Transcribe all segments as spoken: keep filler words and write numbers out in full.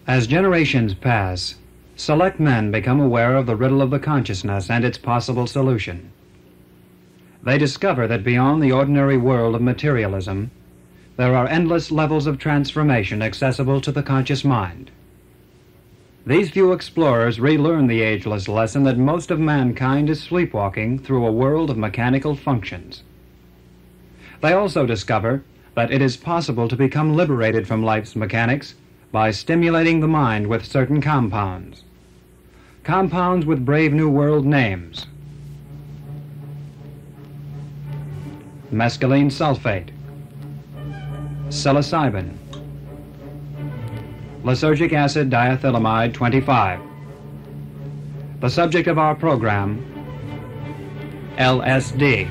As generations pass, select men become aware of the riddle of the consciousness and its possible solution. They discover that beyond the ordinary world of materialism, there are endless levels of transformation accessible to the conscious mind. These few explorers relearn the ageless lesson that most of mankind is sleepwalking through a world of mechanical functions. They also discover that it is possible to become liberated from life's mechanics by stimulating the mind with certain compounds. Compounds with brave new world names. Mescaline sulfate, psilocybin, lysergic acid diethylamide twenty-five. The subject of our program, L S D.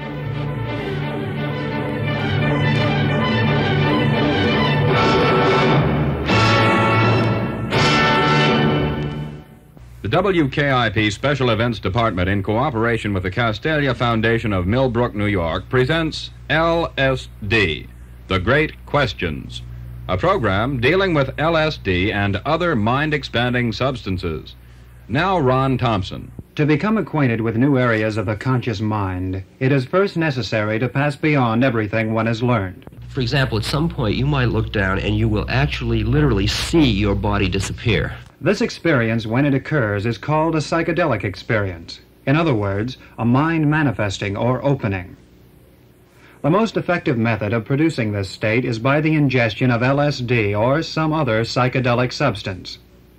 The W K I P Special Events Department, in cooperation with the Castalia Foundation of Millbrook, New York, presents L S D, The Great Questions, a program dealing with L S D and other mind-expanding substances. Now, Ron Thompson. To become acquainted with new areas of the conscious mind, it is first necessary to pass beyond everything one has learned. For example, at some point you might look down and you will actually literally see your body disappear. This experience, when it occurs, is called a psychedelic experience. In other words, a mind manifesting or opening. The most effective method of producing this state is by the ingestion of L S D or some other psychedelic substance.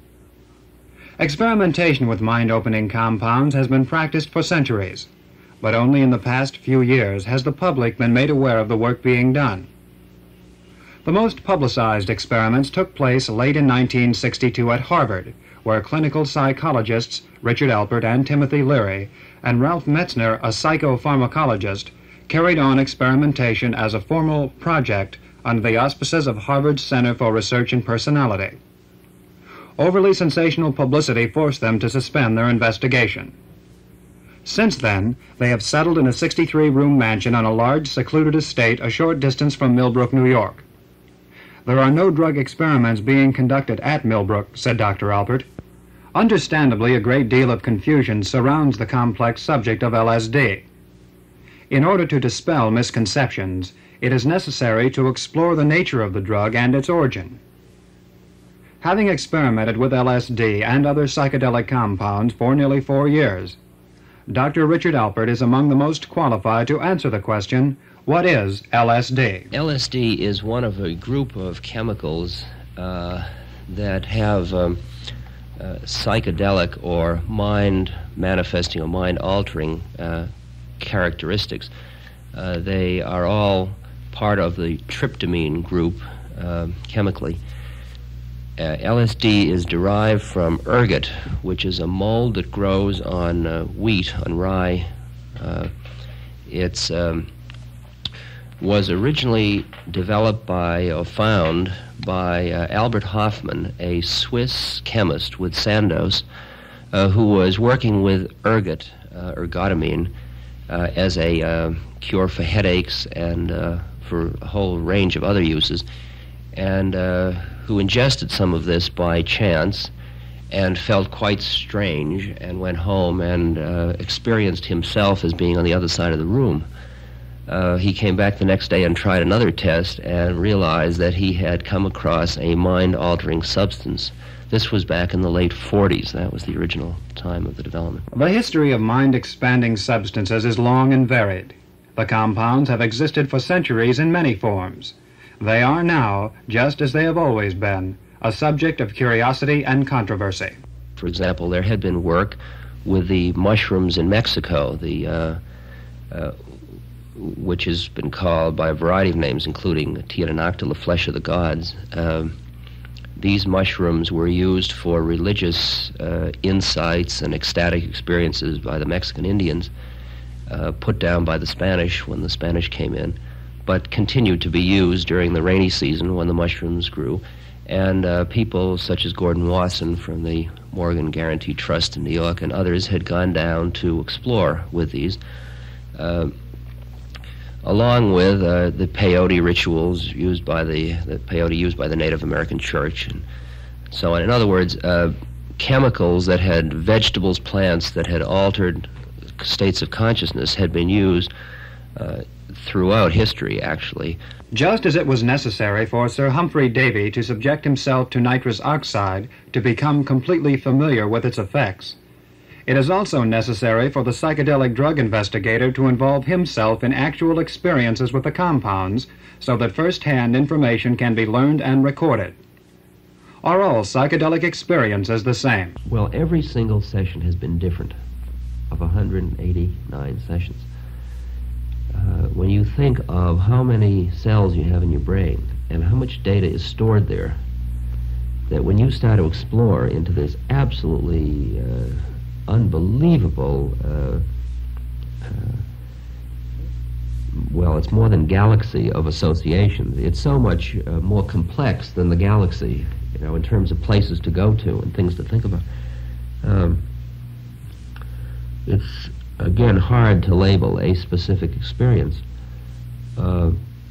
Experimentation with mind-opening compounds has been practiced for centuries, but only in the past few years has the public been made aware of the work being done. The most publicized experiments took place late in nineteen sixty-two at Harvard, where clinical psychologists Richard Alpert and Timothy Leary and Ralph Metzner, a psychopharmacologist, carried on experimentation as a formal project under the auspices of Harvard's Center for Research in Personality. Overly sensational publicity forced them to suspend their investigation. Since then, they have settled in a sixty-three room mansion on a large secluded estate a short distance from Millbrook, New York. There are no drug experiments being conducted at Millbrook, said Doctor Alpert. Understandably, a great deal of confusion surrounds the complex subject of L S D. In order to dispel misconceptions, it is necessary to explore the nature of the drug and its origin. Having experimented with L S D and other psychedelic compounds for nearly four years, Doctor Richard Alpert is among the most qualified to answer the question, what is L S D? L S D is one of a group of chemicals uh, that have um, uh, psychedelic or mind-manifesting or mind-altering uh, characteristics. Uh, they are all part of the tryptamine group uh, chemically. Uh, L S D is derived from ergot, which is a mold that grows on uh, wheat, on rye. Uh, it's um, was originally developed by, or found by uh, Albert Hofmann, a Swiss chemist with Sandoz, uh, who was working with ergot, uh, ergotamine, uh, as a uh, cure for headaches and uh, for a whole range of other uses, and uh, who ingested some of this by chance and felt quite strange and went home and uh, experienced himself as being on the other side of the room. Uh, he came back the next day and tried another test and realized that he had come across a mind-altering substance. This was back in the late forties. That was the original time of the development. The history of mind-expanding substances is long and varied. The compounds have existed for centuries in many forms. They are now, just as they have always been, a subject of curiosity and controversy. For example, there had been work with the mushrooms in Mexico, the uh, uh, which has been called by a variety of names, including Tiaranacta, the flesh of the gods. Uh, these mushrooms were used for religious uh, insights and ecstatic experiences by the Mexican Indians, uh, put down by the Spanish when the Spanish came in, but continued to be used during the rainy season when the mushrooms grew. And uh, people such as Gordon Wasson from the Morgan Guaranty Trust in New York and others had gone down to explore with these. Uh, along with uh, the peyote rituals used by the, the peyote used by the Native American Church and so on. In other words, uh, chemicals that had vegetables, plants that had altered states of consciousness had been used uh, throughout history, actually. Just as it was necessary for Sir Humphrey Davy to subject himself to nitrous oxide to become completely familiar with its effects, it is also necessary for the psychedelic drug investigator to involve himself in actual experiences with the compounds so that first-hand information can be learned and recorded. Are all psychedelic experiences the same? Well, every single session has been different, of one hundred eighty-nine sessions. Uh, when you think of how many cells you have in your brain and how much data is stored there, that when you start to explore into this absolutely uh, unbelievable, uh, uh, well, it's more than galaxy of associations. It's so much uh, more complex than the galaxy, you know, in terms of places to go to and things to think about. Um, it's, again, hard to label a specific experience. Uh,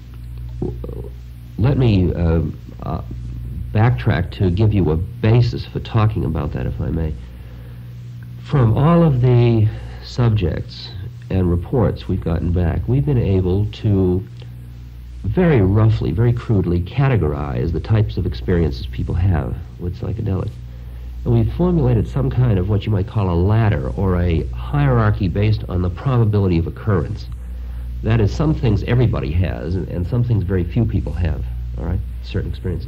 let me uh, uh, backtrack to give you a basis for talking about that, if I may. From all of the subjects and reports we've gotten back, we've been able to very roughly, very crudely categorize the types of experiences people have with psychedelics. And we've formulated some kind of what you might call a ladder or a hierarchy based on the probability of occurrence. That is, some things everybody has, and, and some things very few people have, all right, certain experiences.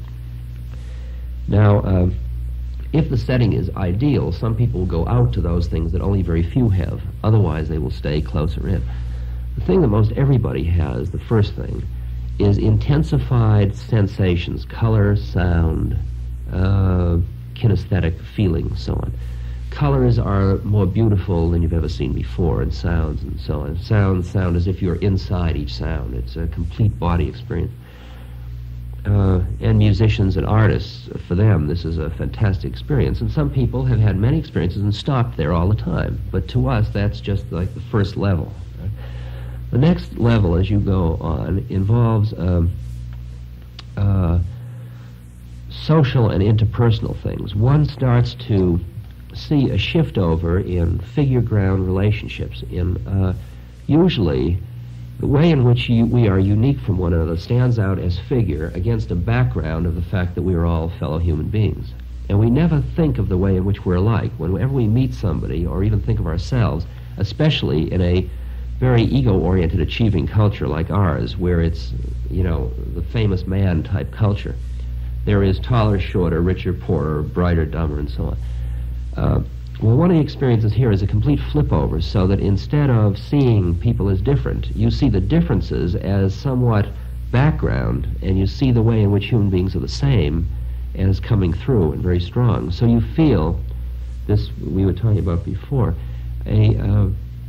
Now, uh, if the setting is ideal, some people will go out to those things that only very few have. Otherwise, they will stay closer in. The thing that most everybody has, the first thing, is intensified sensations, color, sound, uh, kinesthetic feelings, so on. Colors are more beautiful than you've ever seen before, and sounds and so on. Sounds sound as if you're inside each sound. It's a complete body experience. Uh, and musicians and artists, for them, this is a fantastic experience. And some people have had many experiences and stopped there all the time. But to us, that's just like the first level. Right? The next level, as you go on, involves um, uh, social and interpersonal things. One starts to see a shift over in figure-ground relationships, in uh, usually the way in which you, we are unique from one another stands out as figure against a background of the fact that we are all fellow human beings. And we never think of the way in which we're alike. Whenever we meet somebody, or even think of ourselves, especially in a very ego-oriented achieving culture like ours, where it's, you know, the famous man type culture, there is taller, shorter, richer, poorer, brighter, dumber, and so on. Uh, Well, one of the experiences here is a complete flip-over, so that instead of seeing people as different, you see the differences as somewhat background, and you see the way in which human beings are the same as coming through and very strong. So you feel, this we were talking about before, a, uh,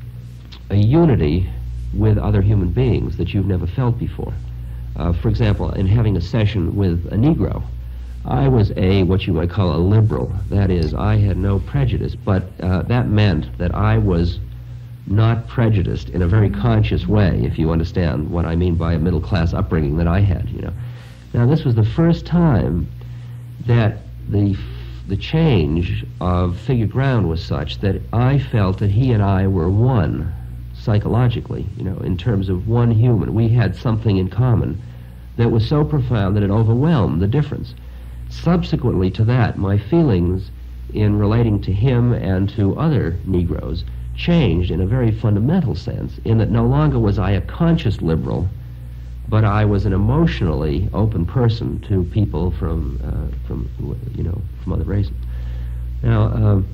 a unity with other human beings that you've never felt before. Uh, for example, in having a session with a Negro, I was a, what you might call a liberal. That is, I had no prejudice, but uh, that meant that I was not prejudiced in a very conscious way, if you understand what I mean by a middle-class upbringing that I had, you know. Now, this was the first time that the, the change of figure ground was such that I felt that he and I were one, psychologically, you know, in terms of one human. We had something in common that was so profound that it overwhelmed the difference. Subsequently to that, my feelings in relating to him and to other Negroes changed in a very fundamental sense, in that no longer was I a conscious liberal, but I was an emotionally open person to people from, uh, from you know, from other races. Now, um,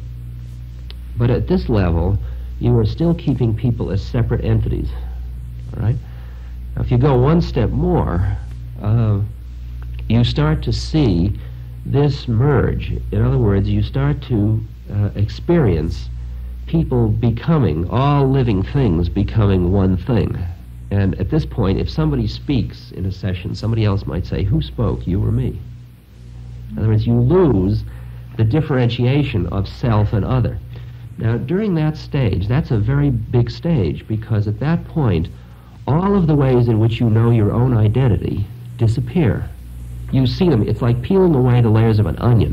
but at this level, you are still keeping people as separate entities, all right? Now, if you go one step more, uh, you start to see this merge. In other words, you start to uh, experience people becoming, all living things becoming one thing. And at this point, if somebody speaks in a session, somebody else might say, who spoke, you or me? In other words, you lose the differentiation of self and other. Now, during that stage, that's a very big stage, because at that point, all of the ways in which you know your own identity disappear. You see them. It's like peeling away the layers of an onion,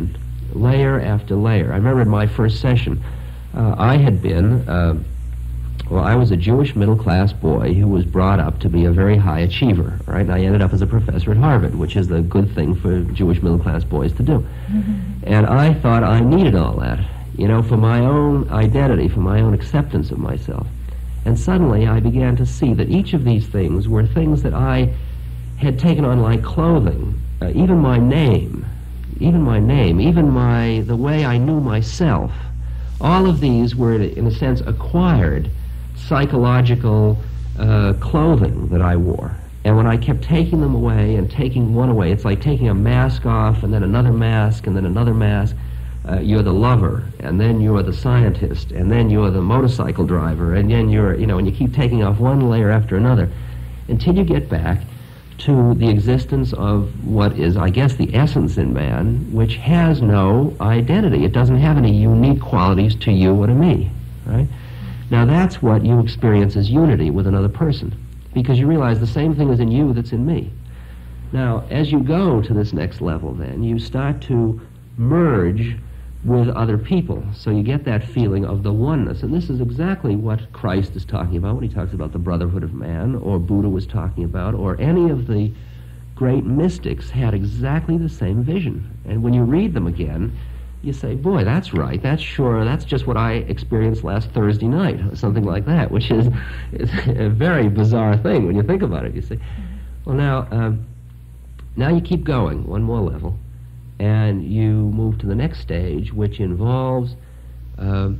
layer after layer. I remember in my first session, uh, I had been, uh, well, I was a Jewish middle-class boy who was brought up to be a very high achiever, right? And I ended up as a professor at Harvard, which is the good thing for Jewish middle-class boys to do. Mm-hmm. And I thought I needed all that, you know, for my own identity, for my own acceptance of myself. And suddenly I began to see that each of these things were things that I had taken on like clothing. Uh, even my name, even my name, even my, the way I knew myself, all of these were, in a sense, acquired psychological uh, clothing that I wore. And when I kept taking them away and taking one away, it's like taking a mask off and then another mask and then another mask. Uh, you're the lover, and then you're the scientist, and then you're the motorcycle driver, and then you're, you know, and you keep taking off one layer after another until you get back to the existence of what is, I guess, the essence in man, which has no identity. It doesn't have any unique qualities to you or to me, right? Now that's what you experience as unity with another person, because you realize the same thing is in you that's in me. Now, as you go to this next level, then, you start to merge with other people. So you get that feeling of the oneness. And this is exactly what Christ is talking about when he talks about the brotherhood of man, or Buddha was talking about, or any of the great mystics had exactly the same vision. And when you read them again, you say, boy, that's right, that's sure, that's just what I experienced last Thursday night, or something like that, which is, is a very bizarre thing when you think about it, you see. Well, now, um, now you keep going one more level, and you move to the next stage, which involves uh,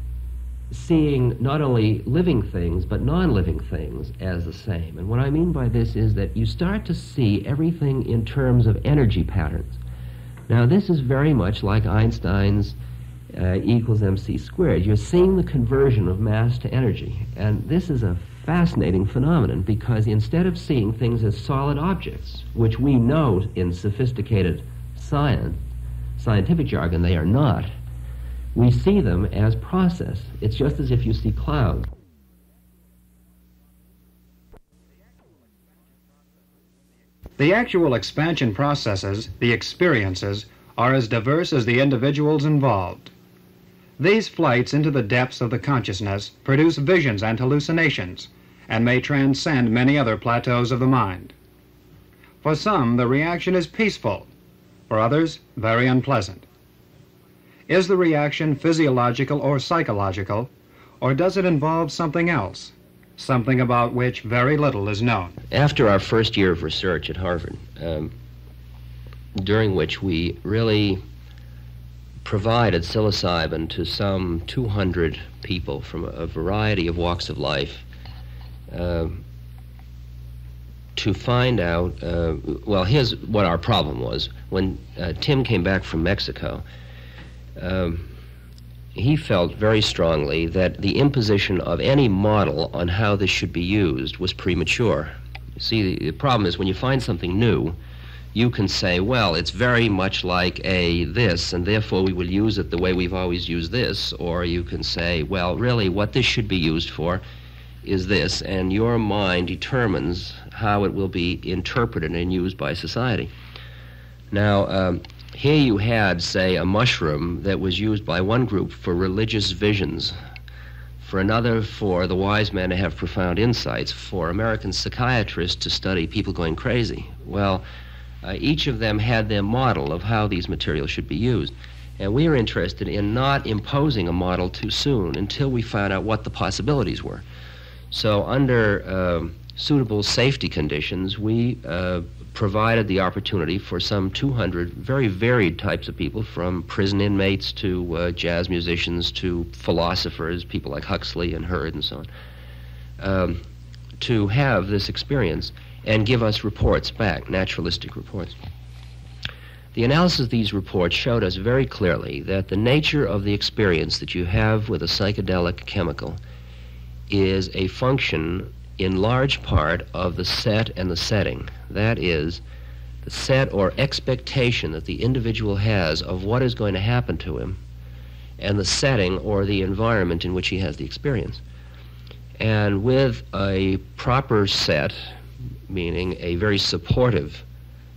seeing not only living things, but non-living things as the same. And what I mean by this is that you start to see everything in terms of energy patterns. Now, this is very much like Einstein's uh, E equals mc squared. You're seeing the conversion of mass to energy. And this is a fascinating phenomenon, because instead of seeing things as solid objects, which we know in sophisticated science, scientific jargon, they are not, we see them as process. It's just as if you see clouds. The actual expansion processes, the experiences, are as diverse as the individuals involved. These flights into the depths of the consciousness produce visions and hallucinations, and may transcend many other plateaus of the mind. For some, the reaction is peaceful. For others, very unpleasant. Is the reaction physiological or psychological, or does it involve something else, something about which very little is known? After our first year of research at Harvard, um, during which we really provided psilocybin to some two hundred people from a, a variety of walks of life, uh, to find out, uh, well, here's what our problem was. When uh, Tim came back from Mexico, um, he felt very strongly that the imposition of any model on how this should be used was premature. You see, the, the problem is when you find something new, you can say, well, it's very much like a this, and therefore we will use it the way we've always used this. Or you can say, well, really, what this should be used for is this, and your mind determines how it will be interpreted and used by society. Now, um, here you had, say, a mushroom that was used by one group for religious visions, for another for the wise men to have profound insights, for American psychiatrists to study people going crazy. Well, uh, each of them had their model of how these materials should be used. And we were interested in not imposing a model too soon until we found out what the possibilities were. So under uh, suitable safety conditions, we uh, provided the opportunity for some two hundred very varied types of people, from prison inmates to uh, jazz musicians to philosophers, people like Huxley and Hurd and so on, um, to have this experience and give us reports back, naturalistic reports. The analysis of these reports showed us very clearly that the nature of the experience that you have with a psychedelic chemical is a function in large part of the set and the setting. That is, the set or expectation that the individual has of what is going to happen to him, and the setting or the environment in which he has the experience. And with a proper set, meaning a very supportive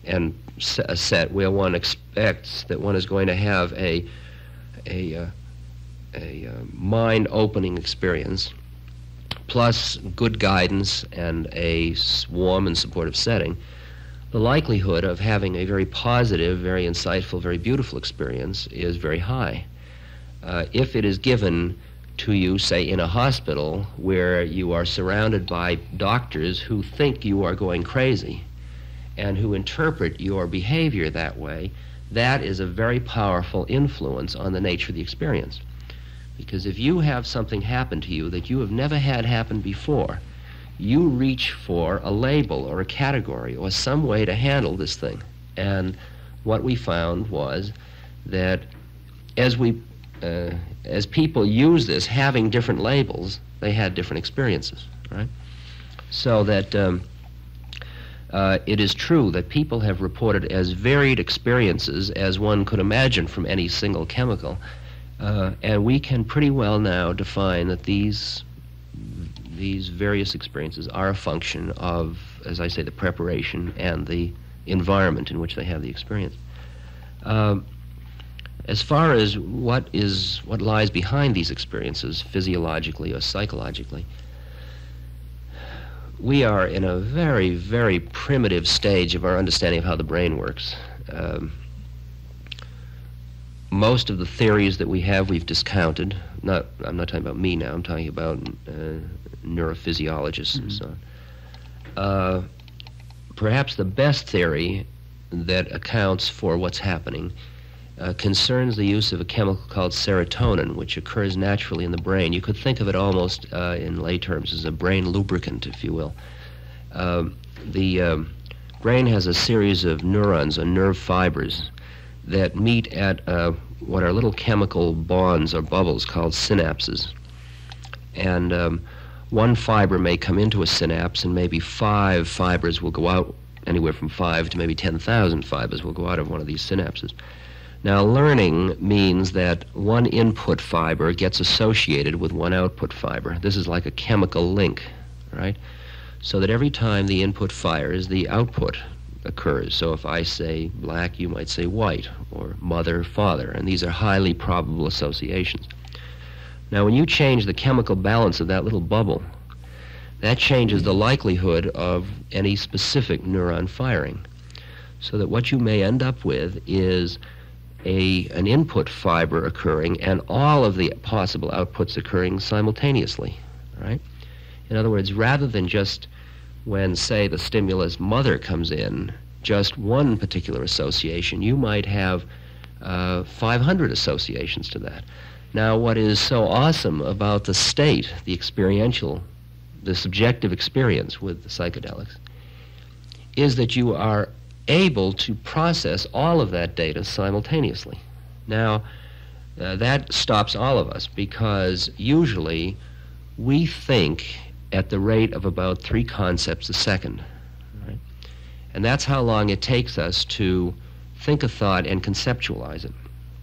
and a set where one expects that one is going to have a a, uh, a uh, mind-opening experience, plus good guidance and a warm and supportive setting, the likelihood of having a very positive, very insightful, very beautiful experience is very high. Uh, if it is given to you, say, in a hospital where you are surrounded by doctors who think you are going crazy and who interpret your behavior that way, that is a very powerful influence on the nature of the experience. Because if you have something happen to you that you have never had happen before, you reach for a label or a category or some way to handle this thing. And what we found was that as we, uh, as people use this, having different labels, they had different experiences, right? So that um, uh, it is true that people have reported as varied experiences as one could imagine from any single chemical. Uh, and we can pretty well now define that these these various experiences are a function of, as I say, the preparation and the environment in which they have the experience. Um, as far as what is what lies behind these experiences, physiologically or psychologically, we are in a very, very primitive stage of our understanding of how the brain works. Um, Most of the theories that we have, we've discounted. Not, I'm not talking about me now. I'm talking about uh, neurophysiologists mm-hmm. and so on. Uh, perhaps the best theory that accounts for what's happening uh, concerns the use of a chemical called serotonin, which occurs naturally in the brain. You could think of it almost, uh, in lay terms, as a brain lubricant, if you will. Uh, the um, brain has a series of neurons, or nerve fibers, that meet at uh, what are little chemical bonds or bubbles called synapses. And um, one fiber may come into a synapse, and maybe five fibers will go out, anywhere from five to maybe ten thousand fibers will go out of one of these synapses. Now, learning means that one input fiber gets associated with one output fiber. This is like a chemical link, right? So that every time the input fires, the output occurs. So if I say black, you might say white, or mother, father, and these are highly probable associations. Now, when you change the chemical balance of that little bubble, that changes the likelihood of any specific neuron firing. So that what you may end up with is a, an input fiber occurring and all of the possible outputs occurring simultaneously, right? In other words, rather than just when, say, the stimulus mother comes in, just one particular association, you might have uh, five hundred associations to that. Now, what is so awesome about the state, the experiential, the subjective experience with the psychedelics, is that you are able to process all of that data simultaneously. Now, uh, that stops all of us, because usually we think at the rate of about three concepts a second, right? And that's how long it takes us to think a thought and conceptualize it.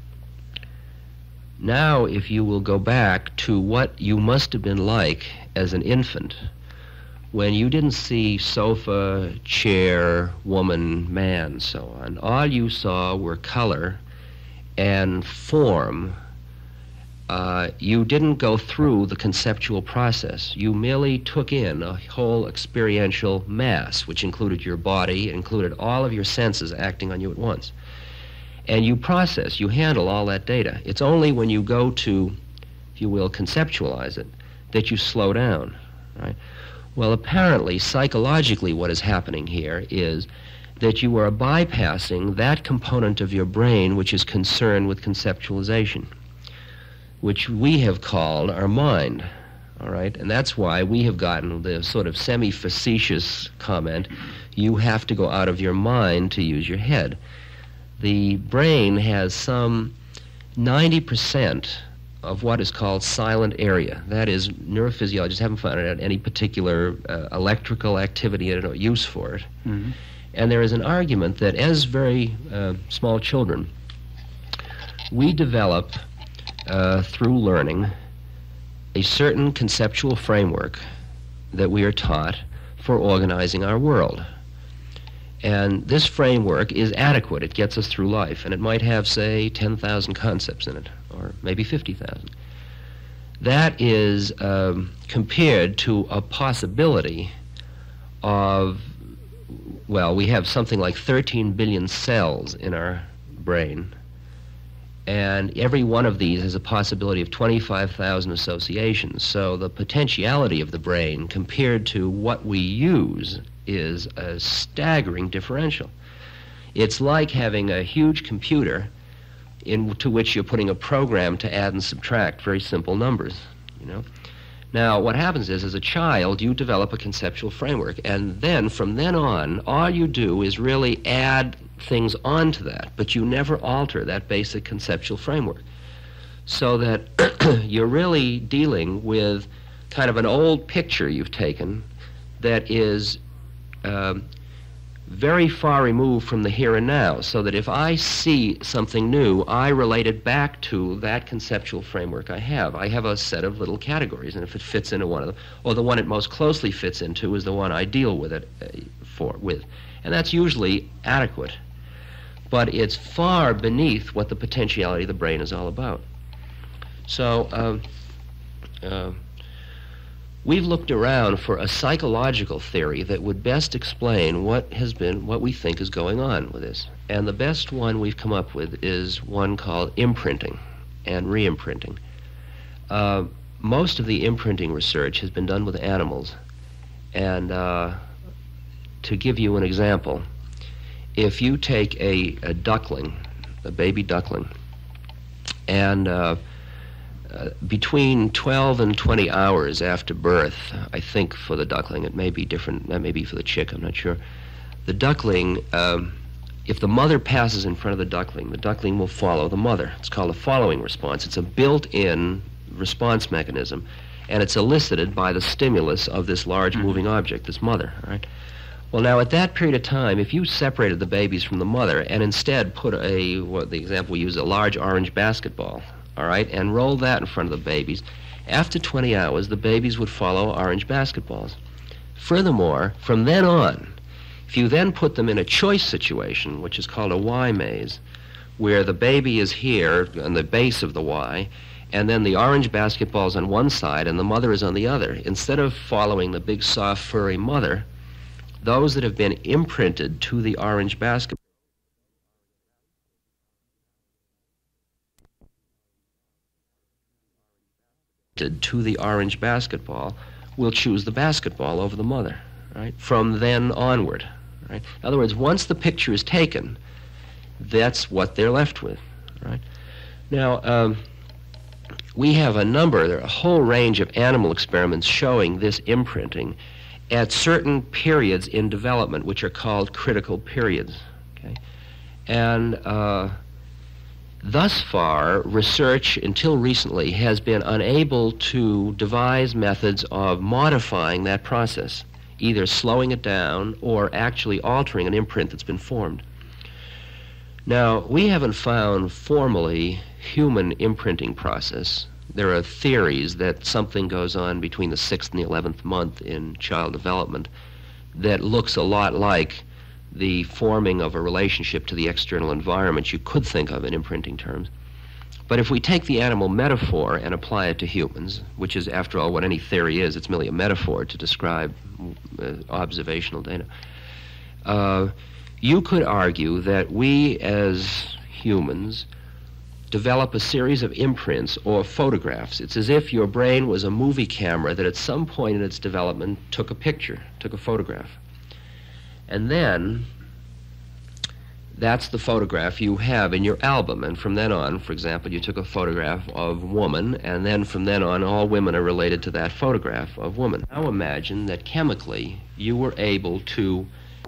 Now, if you will go back to what you must have been like as an infant, when you didn't see sofa, chair, woman, man, so on, all you saw were color and form. Uh, you didn't go through the conceptual process. You merely took in a whole experiential mass, which included your body, included all of your senses acting on you at once. And you process, you handle all that data. It's only when you go to, if you will, conceptualize it, that you slow down, right? Well, apparently, psychologically, what is happening here is that you are bypassing that component of your brain which is concerned with conceptualization, which we have called our mind, all right? And that's why we have gotten the sort of semi-facetious comment, you have to go out of your mind to use your head. The brain has some ninety percent of what is called silent area. That is, neurophysiologists haven't found out any particular uh, electrical activity or use for it. Mm-hmm. And there is an argument that as very uh, small children, we develop Uh, through learning, a certain conceptual framework that we are taught for organizing our world. And this framework is adequate. It gets us through life, and it might have, say, ten thousand concepts in it, or maybe fifty thousand. That is um, compared to a possibility of, well, we have something like thirteen billion cells in our brain, and every one of these has a possibility of twenty-five thousand associations. So the potentiality of the brain compared to what we use is a staggering differential. It's like having a huge computer into which you're putting a program to add and subtract very simple numbers, you know. Now, what happens is, as a child, you develop a conceptual framework, and then, from then on, all you do is really add things onto that, but you never alter that basic conceptual framework. So that you're really dealing with kind of an old picture you've taken that is um, very far removed from the here and now, so that if I see something new, I relate it back to that conceptual framework I have. I have a set of little categories, and if it fits into one of them, or the one it most closely fits into is the one I deal with it uh, for with. And that's usually adequate. But it's far beneath what the potentiality of the brain is all about. So um, uh, we've looked around for a psychological theory that would best explain what has been, what we think is going on with this. And the best one we've come up with is one called imprinting and re-imprinting. Uh, most of the imprinting research has been done with animals. And uh, to give you an example, if you take a, a duckling, a baby duckling, and uh, uh, between twelve and twenty hours after birth, I think for the duckling, it may be different, that may be for the chick, I'm not sure, the duckling, um, if the mother passes in front of the duckling, the duckling will follow the mother. It's called a following response. It's a built-in response mechanism, and it's elicited by the stimulus of this large moving object, this mother, all right? Well, now, at that period of time, if you separated the babies from the mother and instead put a, what the example we use, a large orange basketball, all right, and rolled that in front of the babies, after twenty hours, the babies would follow orange basketballs. Furthermore, from then on, if you then put them in a choice situation, which is called a Y maze, where the baby is here on the base of the Y, and then the orange basketball's on one side and the mother is on the other, instead of following the big, soft, furry mother, those that have been imprinted to the orange basketball to the orange basketball will choose the basketball over the mother, right? From then onward, right? In other words, once the picture is taken, that's what they're left with, right? Now, um, we have a number, there are a whole range of animal experiments showing this imprinting at certain periods in development, which are called critical periods, okay? And uh, thus far, research, until recently, has been unable to devise methods of modifying that process, either slowing it down or actually altering an imprint that's been formed. Now, we haven't found formally human imprinting process. There are theories that something goes on between the sixth and the eleventh month in child development that looks a lot like the forming of a relationship to the external environment you could think of in imprinting terms. But if we take the animal metaphor and apply it to humans, which is, after all, what any theory is, it's merely a metaphor to describe uh, observational data, uh, you could argue that we as humans develop a series of imprints or photographs. It's as if your brain was a movie camera that at some point in its development took a picture, took a photograph. And then that's the photograph you have in your album. And from then on, for example, you took a photograph of woman, and then from then on, all women are related to that photograph of woman. Now imagine that chemically you were able to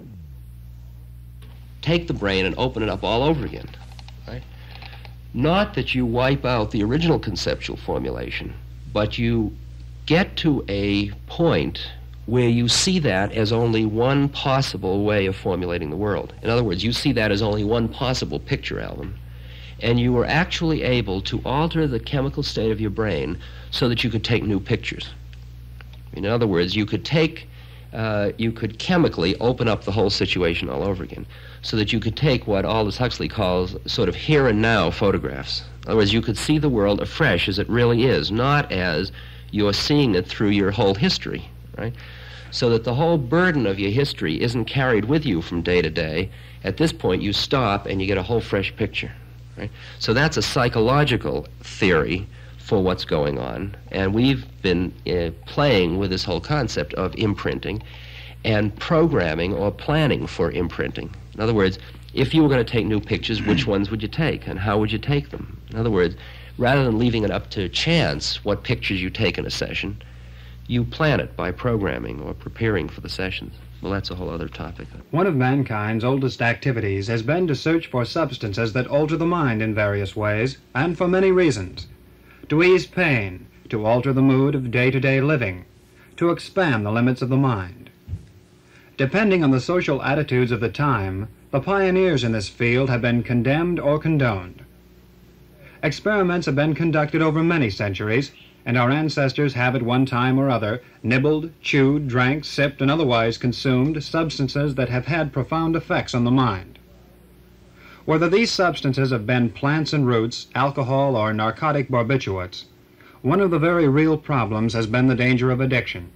take the brain and open it up all over again, right? Not that you wipe out the original conceptual formulation, but you get to a point where you see that as only one possible way of formulating the world. In other words, you see that as only one possible picture album, and you were actually able to alter the chemical state of your brain so that you could take new pictures. In other words, you could take uh, you could chemically open up the whole situation all over again, so that you could take what Aldous Huxley calls sort of here and now photographs. In other words, you could see the world afresh as it really is, not as you're seeing it through your whole history, right? So that the whole burden of your history isn't carried with you from day to day. At this point, you stop and you get a whole fresh picture, right? So that's a psychological theory for what's going on, and we've been uh, playing with this whole concept of imprinting and programming or planning for imprinting. In other words, if you were going to take new pictures, which ones would you take, and how would you take them? In other words, rather than leaving it up to chance what pictures you take in a session, you plan it by programming or preparing for the sessions. Well, that's a whole other topic. One of mankind's oldest activities has been to search for substances that alter the mind in various ways, and for many reasons. To ease pain, to alter the mood of day-to-day living, to expand the limits of the mind. Depending on the social attitudes of the time, the pioneers in this field have been condemned or condoned. Experiments have been conducted over many centuries, and our ancestors have at one time or other nibbled, chewed, drank, sipped, and otherwise consumed substances that have had profound effects on the mind. Whether these substances have been plants and roots, alcohol, or narcotic barbiturates, one of the very real problems has been the danger of addiction.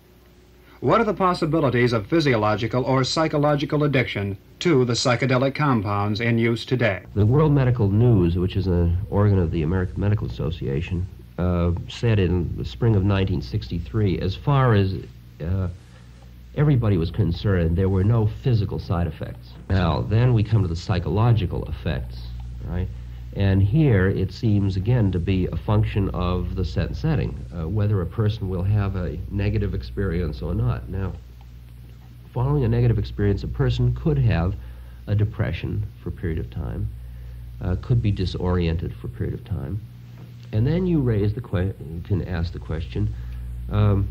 What are the possibilities of physiological or psychological addiction to the psychedelic compounds in use today? The World Medical News, which is an organ of the American Medical Association, uh, said in the spring of nineteen sixty-three, as far as uh, everybody was concerned, there were no physical side effects. Now, then we come to the psychological effects, right? And here it seems, again, to be a function of the set and setting, uh, whether a person will have a negative experience or not. Now, following a negative experience, a person could have a depression for a period of time, uh, could be disoriented for a period of time. And then you raise the que- you can ask the question, um,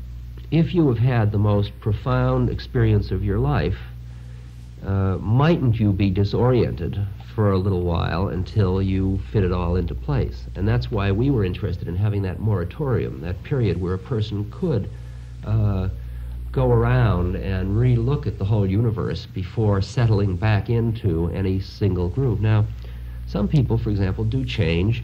if you have had the most profound experience of your life, uh, mightn't you be disoriented for a little while until you fit it all into place? And that's why we were interested in having that moratorium, that period where a person could uh, go around and re-look at the whole universe before settling back into any single groove. Now, some people, for example, do change.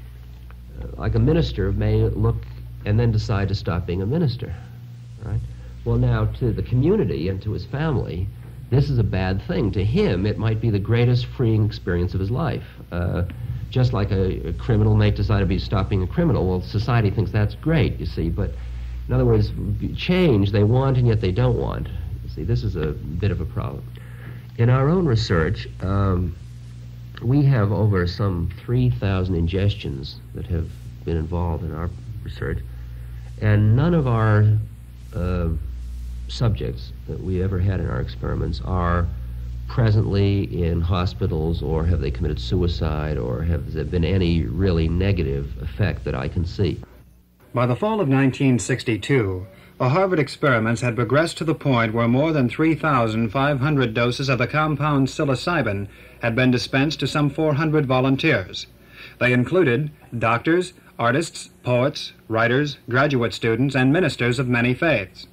Uh, like a minister may look and then decide to stop being a minister. Right? Well, now, to the community and to his family, this is a bad thing. To him, it might be the greatest freeing experience of his life. Uh, just like a, a criminal may decide to be stop being a criminal. Well, society thinks that's great, you see. But in other words, change they want and yet they don't want. You see, this is a bit of a problem. In our own research, um, we have over some three thousand ingestions that have been involved in our research, and none of our Uh, subjects that we ever had in our experiments are presently in hospitals, or have they committed suicide, or have there been any really negative effect that I can see. By the fall of nineteen sixty-two, the Harvard experiments had progressed to the point where more than three thousand five hundred doses of the compound psilocybin had been dispensed to some four hundred volunteers. They included doctors, artists, poets, writers, graduate students, and ministers of many faiths.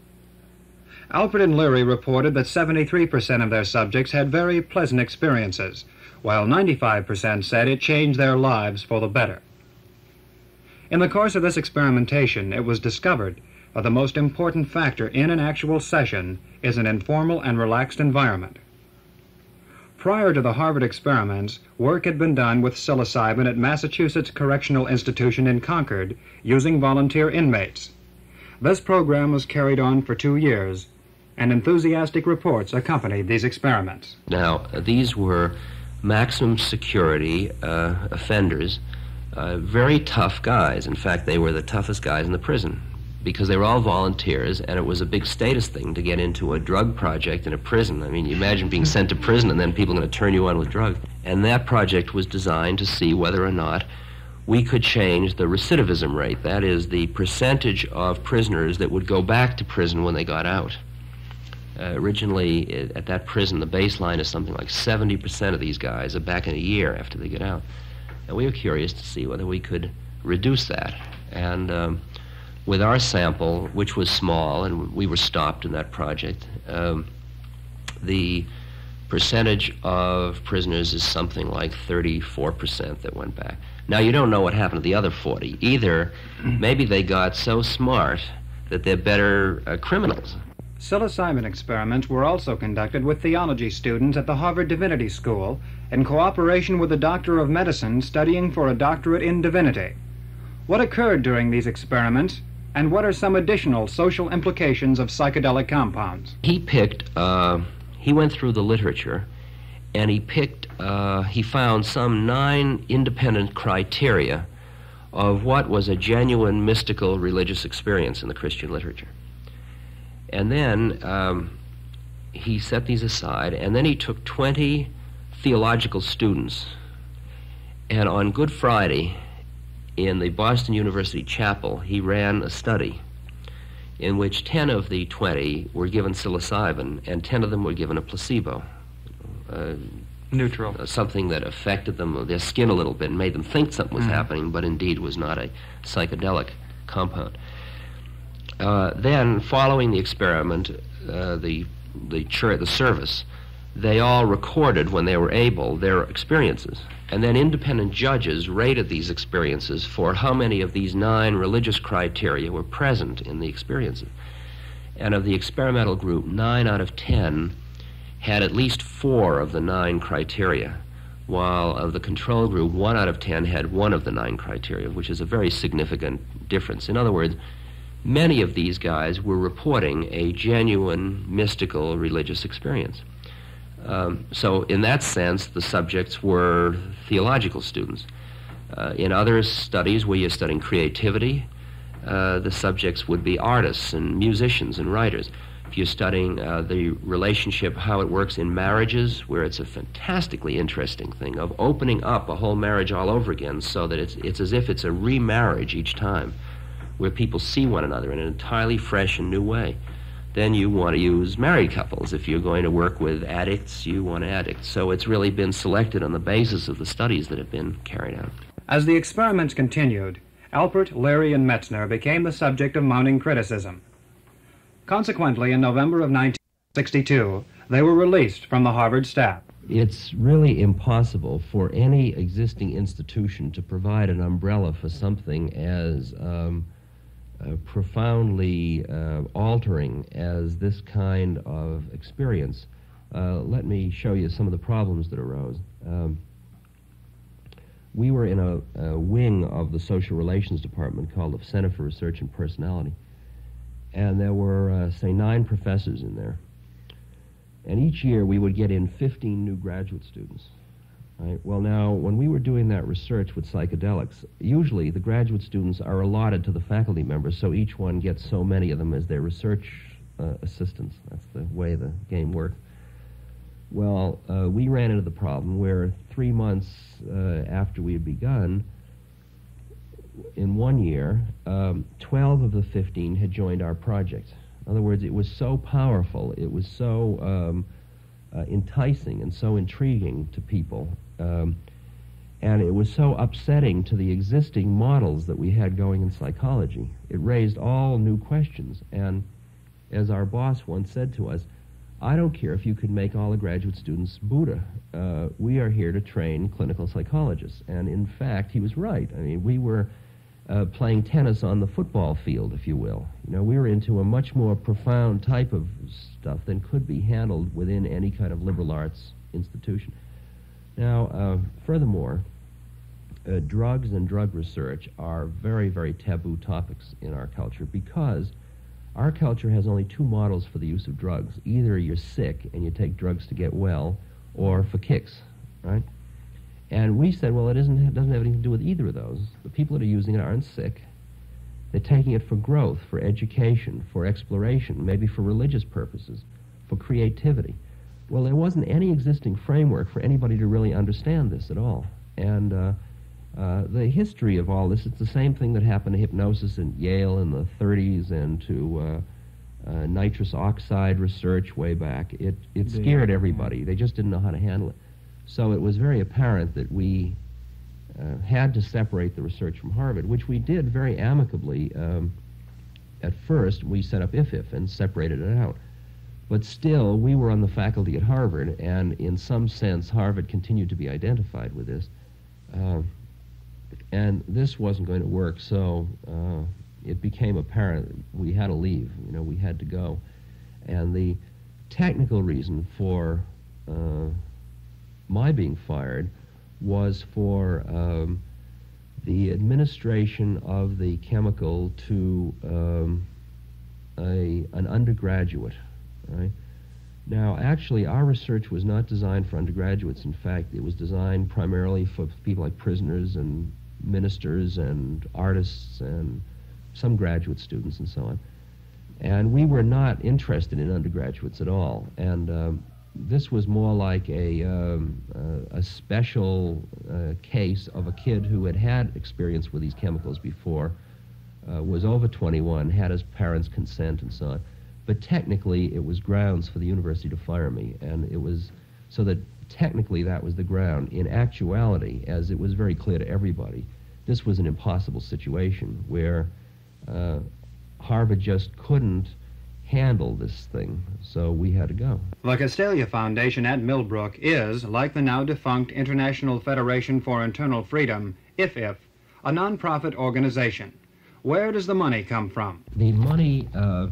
Alfred and Leary reported that seventy-three percent of their subjects had very pleasant experiences, while ninety-five percent said it changed their lives for the better. In the course of this experimentation, it was discovered that the most important factor in an actual session is an informal and relaxed environment. Prior to the Harvard experiments, work had been done with psilocybin at Massachusetts Correctional Institution in Concord using volunteer inmates. This program was carried on for two years, and enthusiastic reports accompanied these experiments. Now, uh, these were maximum security uh, offenders, uh, very tough guys. In fact, they were the toughest guys in the prison, because they were all volunteers, and it was a big status thing to get into a drug project in a prison. I mean, you imagine being sent to prison and then people are going to turn you on with drugs. And that project was designed to see whether or not we could change the recidivism rate, that is, the percentage of prisoners that would go back to prison when they got out. Uh, originally, it, at that prison, the baseline is something like seventy percent of these guys are back in a year after they get out. And we were curious to see whether we could reduce that. And um, with our sample, which was small, and we were stopped in that project, um, the percentage of prisoners is something like thirty-four percent that went back. Now, you don't know what happened to the other forty. Either maybe they got so smart that they're better uh, criminals. Psilocybin experiments were also conducted with theology students at the Harvard Divinity School in cooperation with a doctor of medicine studying for a doctorate in divinity. What occurred during these experiments, and what are some additional social implications of psychedelic compounds? He picked, uh, he went through the literature, and he picked, uh, he found some nine independent criteria of what was a genuine mystical religious experience in the Christian literature. And then um, he set these aside, and then he took twenty theological students, and on Good Friday, in the Boston University Chapel, he ran a study in which ten of the twenty were given psilocybin, and ten of them were given a placebo. Uh, Neutral. Uh, something that affected them, their skin a little bit, and made them think something was Mm. happening, but indeed was not a psychedelic compound. Uh, then, following the experiment, uh, the the church, the service, they all recorded, when they were able, their experiences. And then independent judges rated these experiences for how many of these nine religious criteria were present in the experiences. And of the experimental group, nine out of ten had at least four of the nine criteria, while of the control group, one out of ten had one of the nine criteria, which is a very significant difference. In other words, many of these guys were reporting a genuine mystical religious experience. Um, so in that sense, the subjects were theological students. Uh, in other studies where you're studying creativity, uh, the subjects would be artists and musicians and writers. If you're studying uh, the relationship, how it works in marriages, where it's a fantastically interesting thing of opening up a whole marriage all over again, so that it's, it's as if it's a remarriage each time, where people see one another in an entirely fresh and new way. Then you want to use married couples. If you're going to work with addicts, you want addicts. So it's really been selected on the basis of the studies that have been carried out. As the experiments continued, Alpert, Leary, and Metzner became the subject of mounting criticism. Consequently, in November of nineteen sixty-two, they were released from the Harvard staff. It's really impossible for any existing institution to provide an umbrella for something as um, uh, profoundly uh, altering as this kind of experience. Uh, let me show you some of the problems that arose. Um, we were in a, a wing of the Social Relations Department called the Center for Research and Personality, and there were, uh, say, nine professors in there. And each year we would get in fifteen new graduate students. Right? Well, now, when we were doing that research with psychedelics, usually the graduate students are allotted to the faculty members, so each one gets so many of them as their research uh, assistants. That's the way the game worked. Well, uh, we ran into the problem where three months uh, after we had begun, in one year, um, twelve of the fifteen had joined our project. In other words, it was so powerful, it was so um, uh, enticing and so intriguing to people, um, and it was so upsetting to the existing models that we had going in psychology. It raised all new questions, and as our boss once said to us, I don't care if you could make all the graduate students Buddha. Uh, we are here to train clinical psychologists. And in fact, he was right. I mean, we were Uh, playing tennis on the football field, if you will. You know, we were into a much more profound type of stuff than could be handled within any kind of liberal arts institution. Now, uh, furthermore, uh, drugs and drug research are very, very taboo topics in our culture because our culture has only two models for the use of drugs. Either you're sick and you take drugs to get well, or for kicks, right? And we said, well, it isn't, it doesn't have anything to do with either of those. The people that are using it aren't sick. They're taking it for growth, for education, for exploration, maybe for religious purposes, for creativity. Well, there wasn't any existing framework for anybody to really understand this at all. And uh, uh, the history of all this, it's the same thing that happened to hypnosis in Yale in the thirties and to uh, uh, nitrous oxide research way back. It, it scared everybody. They just didn't know how to handle it. So it was very apparent that we uh, had to separate the research from Harvard, which we did very amicably um, at first, we set up I F I F and separated it out. But still, we were on the faculty at Harvard, and in some sense, Harvard continued to be identified with this. Uh, and this wasn't going to work, so uh, it became apparent we had to leave. You know, we had to go. And the technical reason for uh, my being fired was for um, the administration of the chemical to um, a, an undergraduate. Right? Now, actually, our research was not designed for undergraduates. In fact, it was designed primarily for people like prisoners and ministers and artists and some graduate students and so on. And we were not interested in undergraduates at all. And um, this was more like a, um, uh, a special uh, case of a kid who had had experience with these chemicals before, uh, was over twenty-one, had his parents' consent and so on. But technically, it was grounds for the university to fire me, and it was so that technically that was the ground. In actuality, as it was very clear to everybody, this was an impossible situation where uh, Harvard just couldn't handle this thing, so we had to go. The Castalia Foundation at Millbrook is, like the now defunct International Federation for Internal Freedom, I F I F, a non-profit organization. Where does the money come from? The money uh,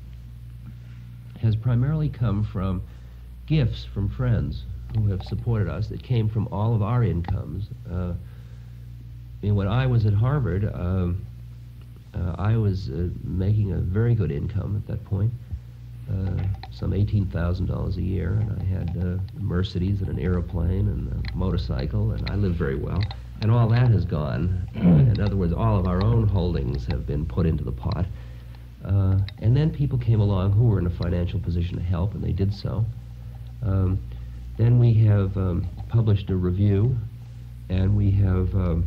has primarily come from gifts from friends who have supported us. It came from all of our incomes. Uh, I mean, when I was at Harvard, um, uh, I was uh, making a very good income at that point, uh, some eighteen thousand dollars a year, and I had uh, a Mercedes and an airplane and a motorcycle, and I lived very well. And all that has gone. Uh, in other words, all of our own holdings have been put into the pot. Uh, and then people came along who were in a financial position to help, and they did so. Um, then we have um, published a review, and we have um,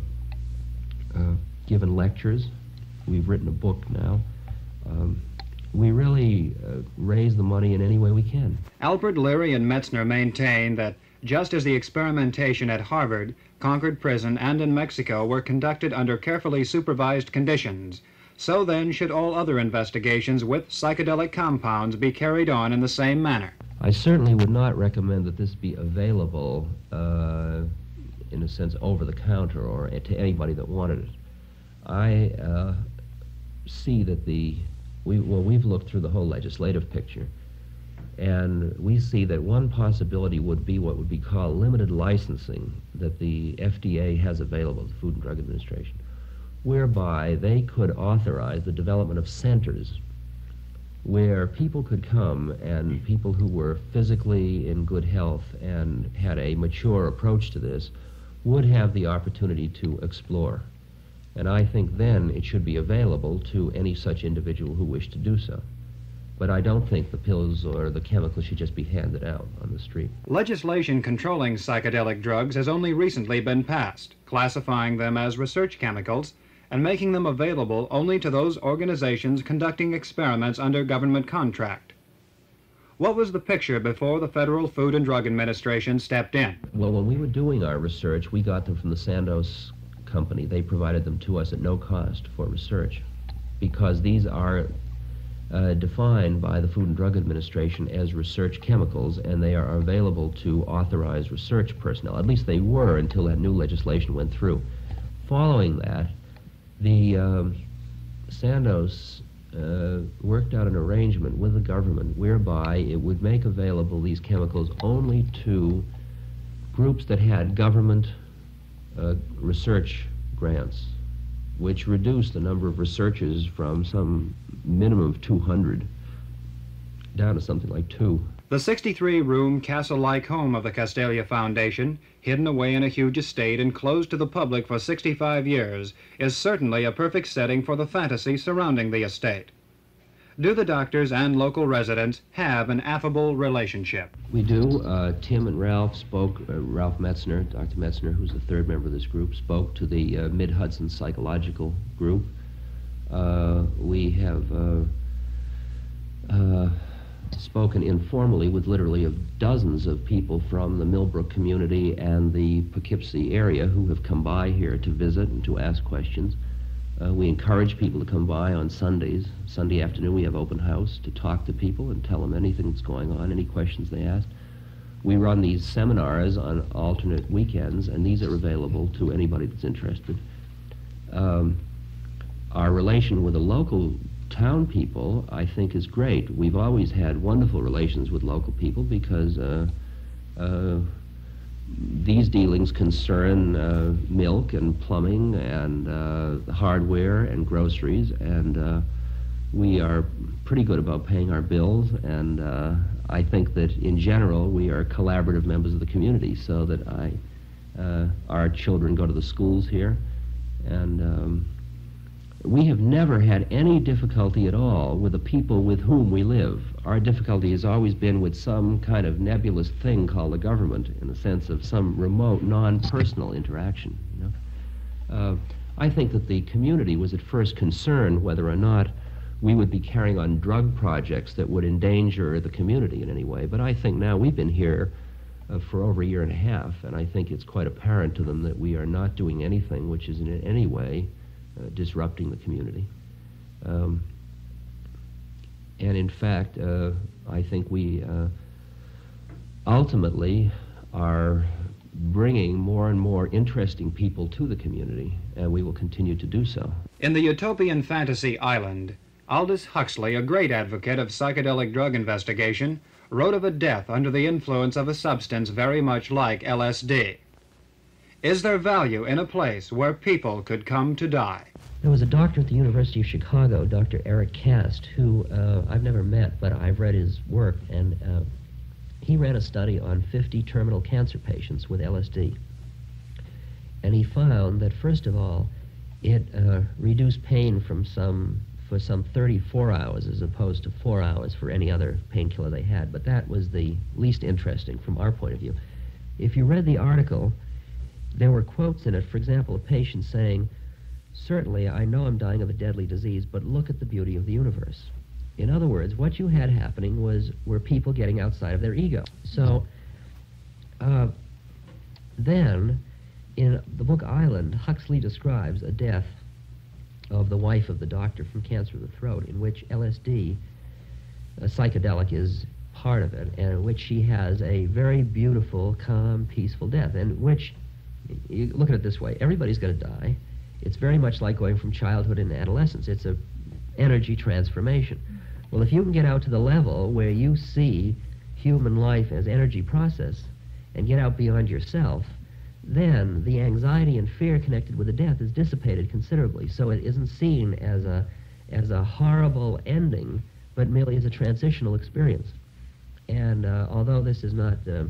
uh, given lectures. We've written a book now. Um, we really uh, raise the money in any way we can. Albert, Leary, and Metzner maintain that just as the experimentation at Harvard, Concord Prison, and in Mexico were conducted under carefully supervised conditions, so then should all other investigations with psychedelic compounds be carried on in the same manner. I certainly would not recommend that this be available, uh, in a sense, over the counter or to anybody that wanted it. I uh, see that the, we, well, we've looked through the whole legislative picture, and we see that one possibility would be what would be called limited licensing that the F D A has available, the Food and Drug Administration, whereby they could authorize the development of centers where people could come, and people who were physically in good health and had a mature approach to this would have the opportunity to explore. And I think then it should be available to any such individual who wished to do so. But I don't think the pills or the chemicals should just be handed out on the street. Legislation controlling psychedelic drugs has only recently been passed, classifying them as research chemicals and making them available only to those organizations conducting experiments under government contract. What was the picture before the Federal Food and Drug Administration stepped in? Well, when we were doing our research, we got them from the Sandoz company. They provided them to us at no cost for research, because these are uh, defined by the Food and Drug Administration as research chemicals, and they are available to authorized research personnel. At least they were until that new legislation went through. Following that, the um, Sandoz uh, worked out an arrangement with the government whereby it would make available these chemicals only to groups that had government uh, research grants, which reduced the number of researchers from some minimum of two hundred down to something like two. The sixty-three room castle-like home of the Castalia Foundation, hidden away in a huge estate and closed to the public for sixty-five years, is certainly a perfect setting for the fantasy surrounding the estate. Do the doctors and local residents have an affable relationship? We do. Uh, Tim and Ralph spoke, uh, Ralph Metzner, Doctor Metzner, who's the third member of this group, spoke to the uh, Mid-Hudson Psychological Group. Uh, we have uh, uh, spoken informally with literally of dozens of people from the Millbrook community and the Poughkeepsie area who have come by here to visit and to ask questions. Uh, we encourage people to come by on Sundays. Sunday afternoon we have open house to talk to people and tell them anything that's going on, any questions they ask. We run these seminars on alternate weekends, and these are available to anybody that's interested. Um, our relation with the local town people, I think, is great. We've always had wonderful relations with local people because uh, uh, these dealings concern uh, milk and plumbing and uh, hardware and groceries, and uh, we are pretty good about paying our bills, and uh, I think that in general we are collaborative members of the community, so that I, uh, our children go to the schools here, and um, we have never had any difficulty at all with the people with whom we live. Our difficulty has always been with some kind of nebulous thing called the government, in the sense of some remote, non-personal interaction. You know? Uh, I think that the community was at first concerned whether or not we would be carrying on drug projects that would endanger the community in any way. But I think now we've been here uh, for over a year and a half, and I think it's quite apparent to them that we are not doing anything which is in any way uh, disrupting the community. Um, and in fact, uh, I think we uh, ultimately are bringing more and more interesting people to the community, and we will continue to do so. In the utopian fantasy Island, Aldous Huxley, a great advocate of psychedelic drug investigation, wrote of a death under the influence of a substance very much like L S D. Is there value in a place where people could come to die? There was a doctor at the University of Chicago, Doctor Eric Cast, who uh, I've never met, but I've read his work, and uh, he ran a study on fifty terminal cancer patients with L S D. And he found that, first of all, it uh, reduced pain from some for some thirty-four hours as opposed to four hours for any other painkiller they had. But that was the least interesting from our point of view. If you read the article, there were quotes in it, for example, a patient saying, "Certainly, I know I'm dying of a deadly disease, but look at the beauty of the universe." In other words, what you had happening was were people getting outside of their ego. So uh, then, in the book Island, Huxley describes a death of the wife of the doctor from cancer of the throat, in which L S D, a psychedelic, is part of it, and in which she has a very beautiful, calm, peaceful death, and which, you look at it this way, everybody's going to die. It's very much like going from childhood into adolescence. It's a energy transformation. Well, if you can get out to the level where you see human life as energy process and get out beyond yourself, then the anxiety and fear connected with the death is dissipated considerably. So it isn't seen as a, as a horrible ending, but merely as a transitional experience. And uh, although this has not uh,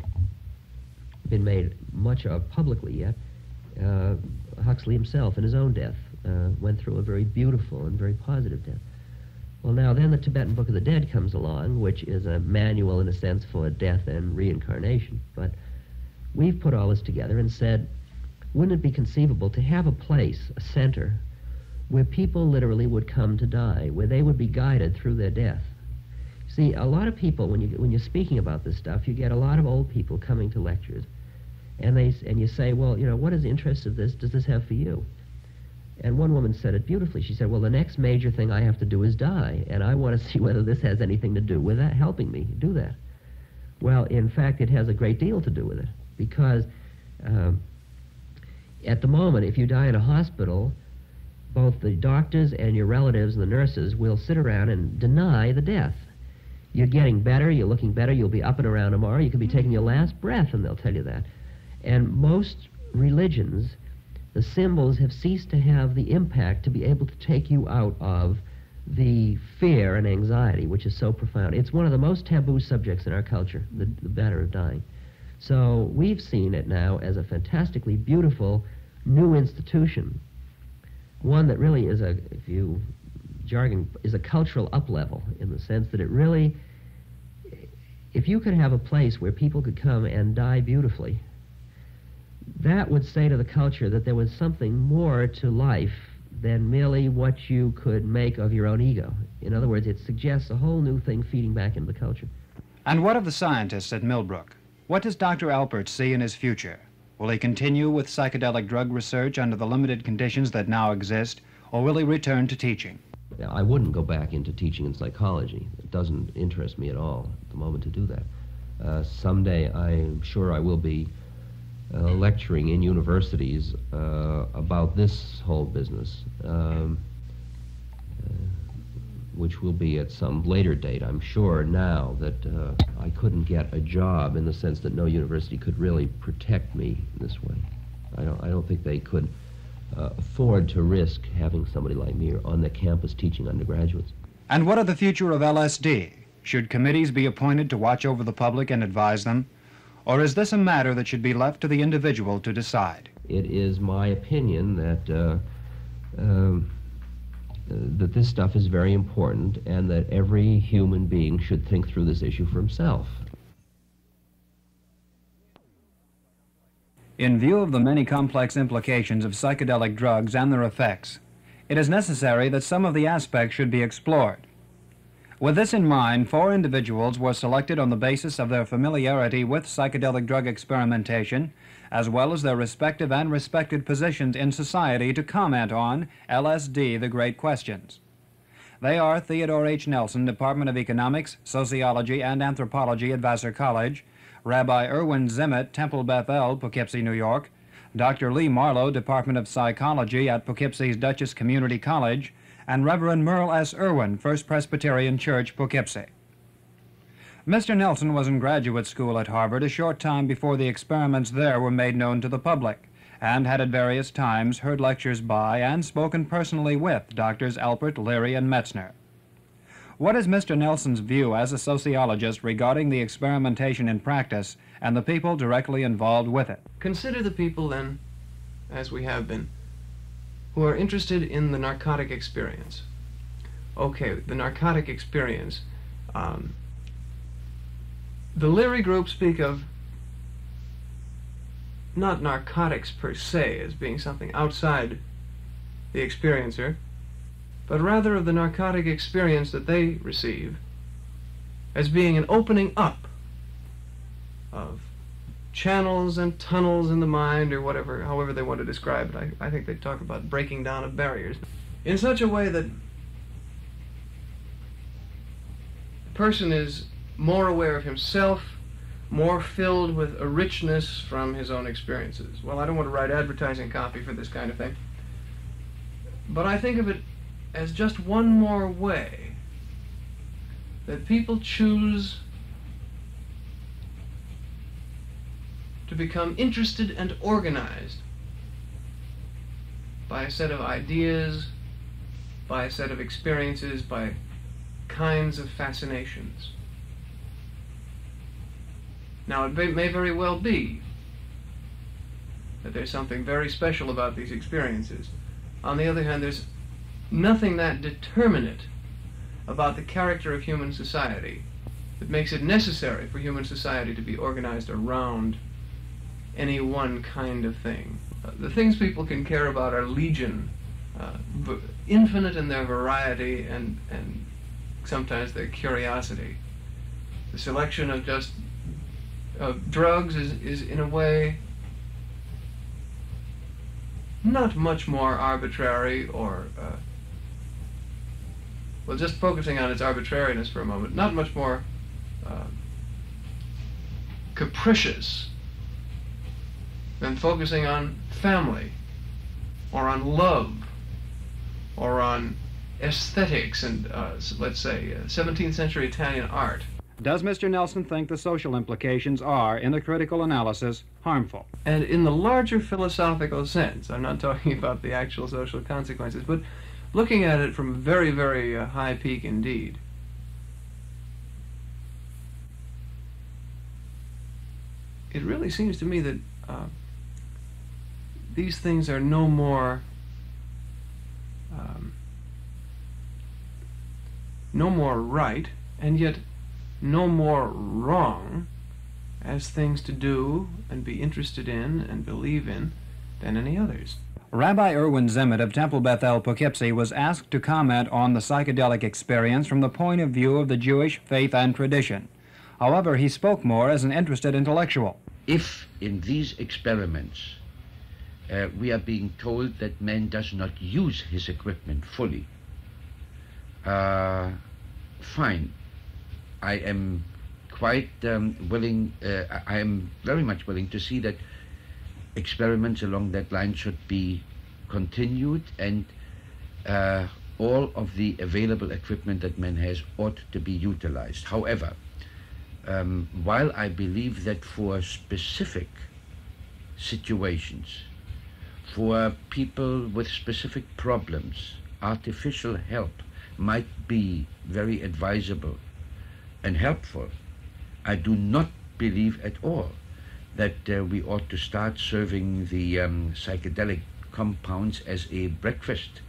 been made much of publicly yet, uh, Huxley himself, in his own death, uh, went through a very beautiful and very positive death. Well, now then the Tibetan Book of the Dead comes along, which is a manual, in a sense, for death and reincarnation. But we've put all this together and said, wouldn't it be conceivable to have a place, a center, where people literally would come to die, where they would be guided through their death? See, a lot of people, when, you, when you're speaking about this stuff, you get a lot of old people coming to lectures, and, they, and you say, well, you know, what is the interest of this, does this have for you? And one woman said it beautifully. She said, well, the next major thing I have to do is die, and I want to see whether this has anything to do with that, helping me do that. Well, in fact, it has a great deal to do with it, because um, at the moment, if you die in a hospital, both the doctors and your relatives and the nurses will sit around and deny the death. You're getting better, you're looking better, you'll be up and around tomorrow, you could be taking your last breath, and they'll tell you that. And most religions, the symbols have ceased to have the impact to be able to take you out of the fear and anxiety, which is so profound. It's one of the most taboo subjects in our culture, the, the matter of dying. So we've seen it now as a fantastically beautiful new institution, one that really is a, if you jargon, is a cultural up-level, in the sense that it really, if you could have a place where people could come and die beautifully, that would say to the culture that there was something more to life than merely what you could make of your own ego. In other words, it suggests a whole new thing feeding back into the culture. And what of the scientists at Millbrook? What does Doctor Alpert see in his future? Will he continue with psychedelic drug research under the limited conditions that now exist, or will he return to teaching? I wouldn't go back into teaching in psychology. It doesn't interest me at all at the moment to do that. Uh, someday I'm sure I will be uh, lecturing in universities uh, about this whole business, um, uh, which will be at some later date. I'm sure now that uh, I couldn't get a job in the sense that no university could really protect me this way. I don't, I don't think they could uh, afford to risk having somebody like me on the campus teaching undergraduates. And what of the future of L S D? Should committees be appointed to watch over the public and advise them? Or is this a matter that should be left to the individual to decide? It is my opinion that uh, um, that this stuff is very important and that every human being should think through this issue for himself. In view of the many complex implications of psychedelic drugs and their effects, it is necessary that some of the aspects should be explored. With this in mind, four individuals were selected on the basis of their familiarity with psychedelic drug experimentation, as well as their respective and respected positions in society to comment on L S D, the Great Questions. They are Theodore H. Nelson, Department of Economics, Sociology, and Anthropology at Vassar College, Rabbi Irwin Zimmet, Temple Beth El, Poughkeepsie, New York, Doctor Lee Marlowe, Department of Psychology at Poughkeepsie's Dutchess Community College, and Reverend Merle S. Irwin, First Presbyterian Church, Poughkeepsie. Mister Nelson was in graduate school at Harvard a short time before the experiments there were made known to the public, and had at various times heard lectures by and spoken personally with Doctors Alpert, Leary, and Metzner. What is Mister Nelson's view as a sociologist regarding the experimentation in practice and the people directly involved with it? Consider the people, then, as we have been, who are interested in the narcotic experience. Okay, the narcotic experience. Um, the Leary group speak of not narcotics per se as being something outside the experiencer, but rather of the narcotic experience that they receive as being an opening up of channels and tunnels in the mind, or whatever, however they want to describe it. I, I think they talk about breaking down of barriers in such a way that the person is more aware of himself, more filled with a richness from his own experiences. Well, I don't want to write advertising copy for this kind of thing, but I think of it as just one more way that people choose to become interested and organized by a set of ideas, by a set of experiences, by kinds of fascinations. Now, it may, may very well be that there's something very special about these experiences. On the other hand, there's nothing that determinate about the character of human society that makes it necessary for human society to be organized around any one kind of thing. Uh, the things people can care about are legion, uh, v- infinite in their variety and, and sometimes their curiosity. The selection of just of drugs is, is in a way not much more arbitrary or, uh, well, just focusing on its arbitrariness for a moment, not much more uh, capricious than focusing on family, or on love, or on aesthetics and, uh, let's say, uh, seventeenth century Italian art. Does Mister Nelson think the social implications are, in the critical analysis, harmful? And in the larger philosophical sense, I'm not talking about the actual social consequences, but looking at it from a very, very uh, high peak indeed, it really seems to me that uh, these things are no more um, no more right, and yet no more wrong as things to do and be interested in and believe in than any others. Rabbi Irwin Zimmet of Temple Beth El, Poughkeepsie was asked to comment on the psychedelic experience from the point of view of the Jewish faith and tradition. However, he spoke more as an interested intellectual. If in these experiments uh, we are being told that man does not use his equipment fully. Uh, fine. I am quite um, willing, uh, I am very much willing to see that experiments along that line should be continued, and uh, all of the available equipment that man has ought to be utilized. However, um, while I believe that for specific situations, for people with specific problems, artificial help might be very advisable and helpful, I do not believe at all that uh, we ought to start serving the um, psychedelic compounds as a breakfast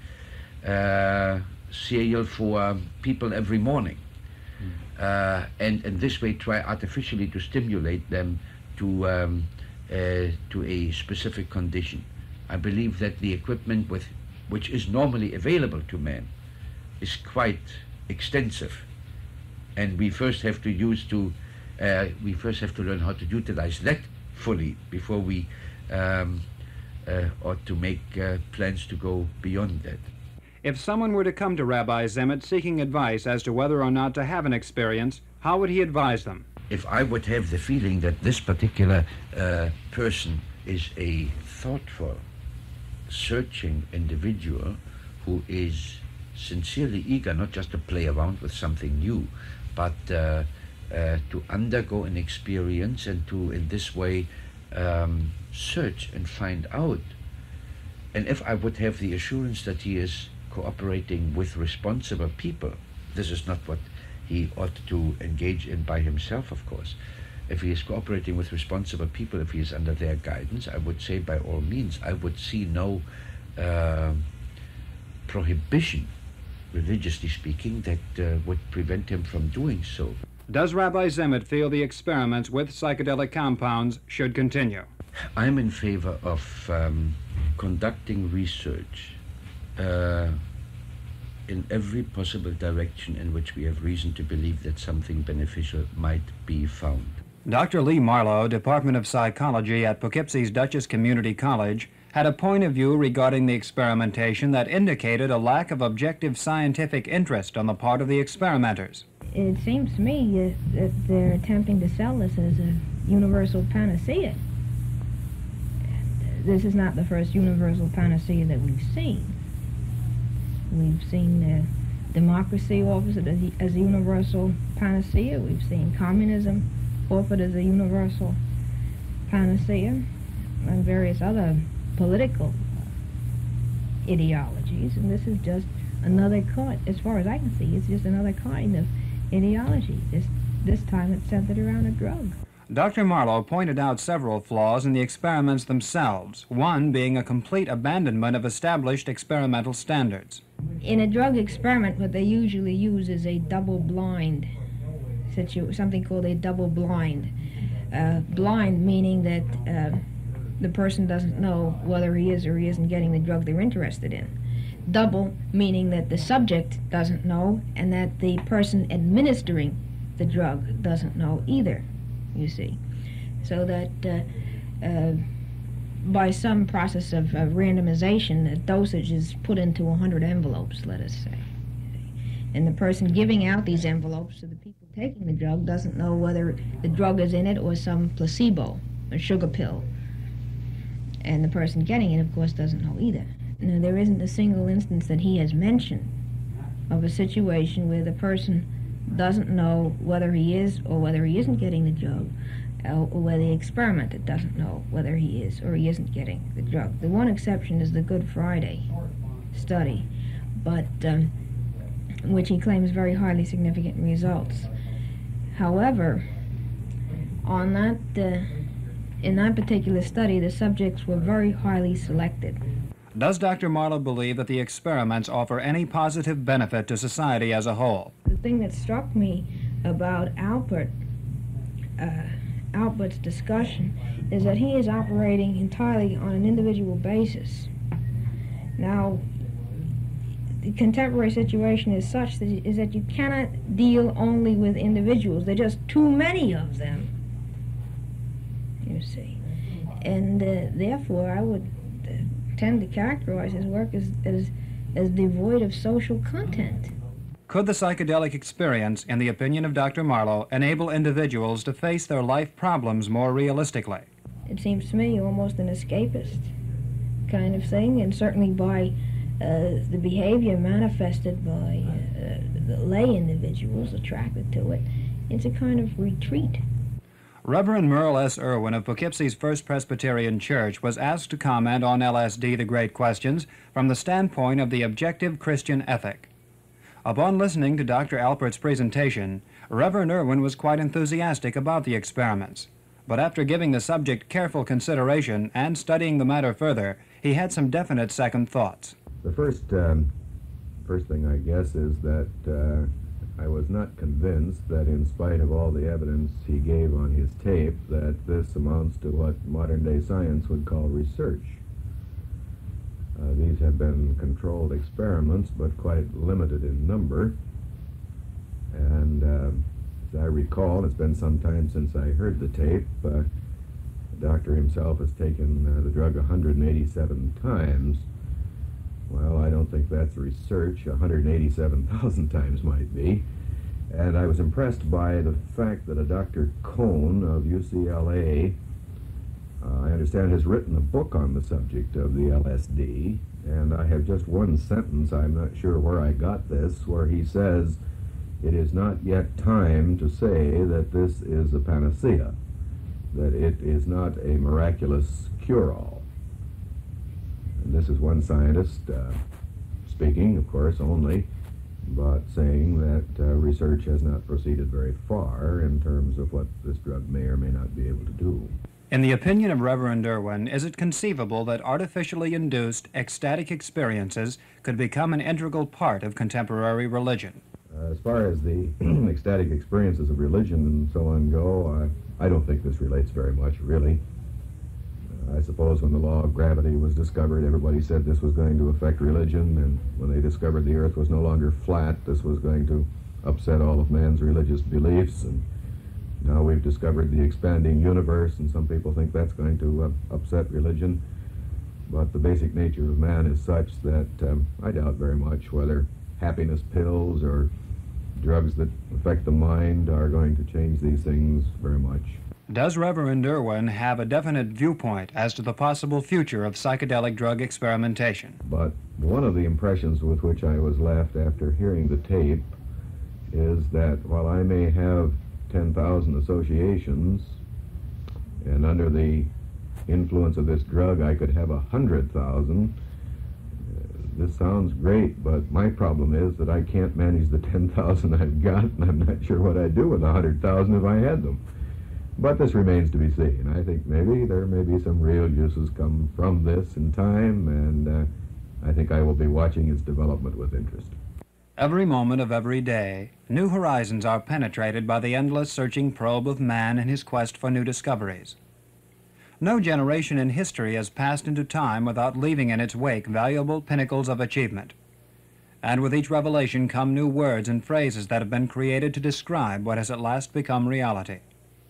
uh, cereal for people every morning. Mm. Uh, and in this way try artificially to stimulate them to, um, uh, to a specific condition. I believe that the equipment with, which is normally available to man is quite extensive. And we first have to use to, uh, we first have to learn how to utilize that fully before we um, uh, ought to make uh, plans to go beyond that. If someone were to come to Rabbi Zemet seeking advice as to whether or not to have an experience, how would he advise them? If I would have the feeling that this particular uh, person is a thoughtful, searching individual who is sincerely eager not just to play around with something new, but uh, uh, to undergo an experience and to, in this way, um, search and find out. And if I would have the assurance that he is cooperating with responsible people, this is not what he ought to engage in by himself, of course. If he is cooperating with responsible people, if he is under their guidance, I would say by all means, I would see no uh, prohibition, religiously speaking, that uh, would prevent him from doing so. Does Rabbi Zemet feel the experiments with psychedelic compounds should continue? I'm in favor of um, conducting research uh, in every possible direction in which we have reason to believe that something beneficial might be found. Doctor Lee Marlowe, Department of Psychology at Poughkeepsie's Dutchess Community College, had a point of view regarding the experimentation that indicated a lack of objective scientific interest on the part of the experimenters. It seems to me that they're attempting to sell this as a universal panacea. This is not the first universal panacea that we've seen. We've seen uh, democracy offered as a, as a universal panacea. We've seen communism offered as a universal panacea, and various other political ideologies. And this is just another kind, as far as I can see, it's just another kind of ideology. This, this time it's centered around a drug. Doctor Marlowe pointed out several flaws in the experiments themselves, one being a complete abandonment of established experimental standards. In a drug experiment, what they usually use is a double-blind situ- something called a double-blind. Uh, blind meaning that uh, the person doesn't know whether he is or he isn't getting the drug they're interested in. Double meaning that the subject doesn't know and that the person administering the drug doesn't know either, you see. So that uh, uh, by some process of uh, randomization, the dosage is put into one hundred envelopes, let us say. And the person giving out these envelopes to the people taking the drug doesn't know whether the drug is in it or some placebo, a sugar pill. And the person getting it, of course, doesn't know either. Now, there isn't a single instance that he has mentioned of a situation where the person doesn't know whether he is or whether he isn't getting the drug, uh, or where the experimenter doesn't know whether he is or he isn't getting the drug. The one exception is the Good Friday study, but um, which he claims very highly significant results. However, on that, uh, in that particular study, the subjects were very highly selected. Does Doctor Marlowe believe that the experiments offer any positive benefit to society as a whole? The thing that struck me about Alpert, uh, Alpert's discussion is that he is operating entirely on an individual basis. Now, the contemporary situation is such that, is that you cannot deal only with individuals. There are just too many of them, you see. And uh, therefore, I would uh, tend to characterize his work as, as, as devoid of social content. Could the psychedelic experience, in the opinion of Doctor Marlowe, enable individuals to face their life problems more realistically? It seems to me almost an escapist kind of thing, and certainly by uh, the behavior manifested by uh, the lay individuals attracted to it, it's a kind of retreat. Reverend Merle S. Irwin of Poughkeepsie's First Presbyterian Church was asked to comment on L S D, The Great Questions, from the standpoint of the objective Christian ethic. Upon listening to Doctor Alpert's presentation, Reverend Irwin was quite enthusiastic about the experiments. But after giving the subject careful consideration and studying the matter further, he had some definite second thoughts. The first, um, first thing, I guess, is that uh, I was not convinced that in spite of all the evidence he gave on his tape, that this amounts to what modern-day science would call research. Uh, these have been controlled experiments, but quite limited in number. And uh, as I recall, it's been some time since I heard the tape, uh, the doctor himself has taken uh, the drug one hundred eighty-seven times. Well, I don't think that's research. one hundred eighty-seven thousand times might be. And I was impressed by the fact that a Doctor Cohn of U C L A, uh, I understand, has written a book on the subject of the L S D, and I have just one sentence, I'm not sure where I got this, where he says, "It is not yet time to say that this is a panacea, that it is not a miraculous cure-all." And this is one scientist uh, speaking, of course, only, but saying that uh, research has not proceeded very far in terms of what this drug may or may not be able to do. In the opinion of Reverend Irwin, is it conceivable that artificially induced ecstatic experiences could become an integral part of contemporary religion? Uh, as far as the ecstatic experiences of religion and so on go, uh, I don't think this relates very much, really. Uh, I suppose when the law of gravity was discovered, everybody said this was going to affect religion, and when they discovered the earth was no longer flat, this was going to upset all of man's religious beliefs, and now we've discovered the expanding universe, and some people think that's going to uh, upset religion. But the basic nature of man is such that um, I doubt very much whether happiness pills or drugs that affect the mind are going to change these things very much. Does Reverend Irwin have a definite viewpoint as to the possible future of psychedelic drug experimentation? But one of the impressions with which I was left after hearing the tape is that while I may have ten thousand associations, and under the influence of this drug I could have one hundred thousand, this sounds great, but my problem is that I can't manage the ten thousand I've got, and I'm not sure what I'd do with one hundred thousand if I had them. But this remains to be seen. I think maybe there may be some real uses come from this in time, and uh, I think I will be watching its development with interest. Every moment of every day, new horizons are penetrated by the endless searching probe of man in his quest for new discoveries. No generation in history has passed into time without leaving in its wake valuable pinnacles of achievement. And with each revelation come new words and phrases that have been created to describe what has at last become reality.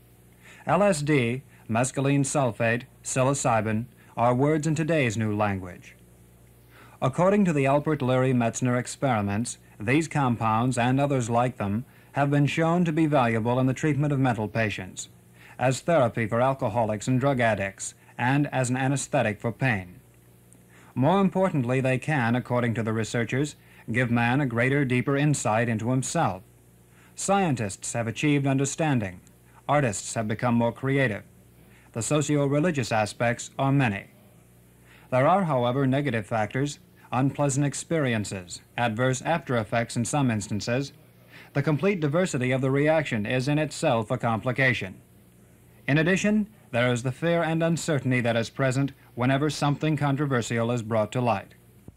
L S D, mescaline sulfate, psilocybin are words in today's new language. According to the Alpert Leary Metzner experiments, these compounds and others like them have been shown to be valuable in the treatment of mental patients, as therapy for alcoholics and drug addicts, and as an anesthetic for pain. More importantly, they can, according to the researchers, give man a greater, deeper insight into himself. Scientists have achieved understanding. Artists have become more creative. The socio-religious aspects are many. There are, however, negative factors, unpleasant experiences, adverse after-effects in some instances. The complete diversity of the reaction is in itself a complication. In addition, there is the fear and uncertainty that is present whenever something controversial is brought to light.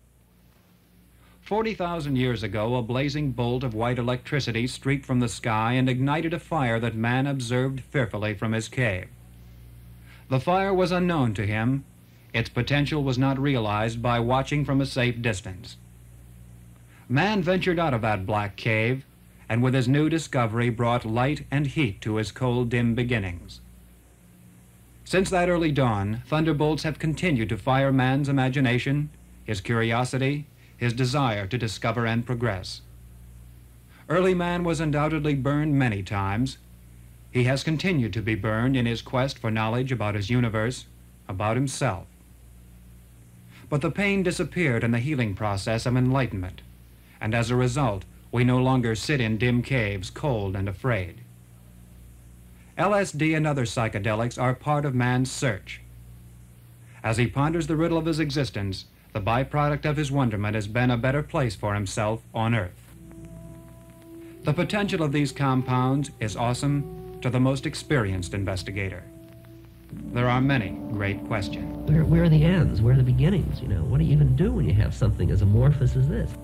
Forty thousand years ago, a blazing bolt of white electricity streaked from the sky and ignited a fire that man observed fearfully from his cave. The fire was unknown to him. Its potential was not realized by watching from a safe distance. Man ventured out of that black cave, and with his new discovery brought light and heat to his cold, dim beginnings. Since that early dawn, thunderbolts have continued to fire man's imagination, his curiosity, his desire to discover and progress. Early man was undoubtedly burned many times. He has continued to be burned in his quest for knowledge about his universe, about himself. But the pain disappeared in the healing process of enlightenment, and as a result, we no longer sit in dim caves, cold and afraid. L S D and other psychedelics are part of man's search. As he ponders the riddle of his existence, the byproduct of his wonderment has been a better place for himself on Earth. The potential of these compounds is awesome to the most experienced investigator. There are many great questions. Where, where are the ends? Where are the beginnings? You know, what do you even do when you have something as amorphous as this?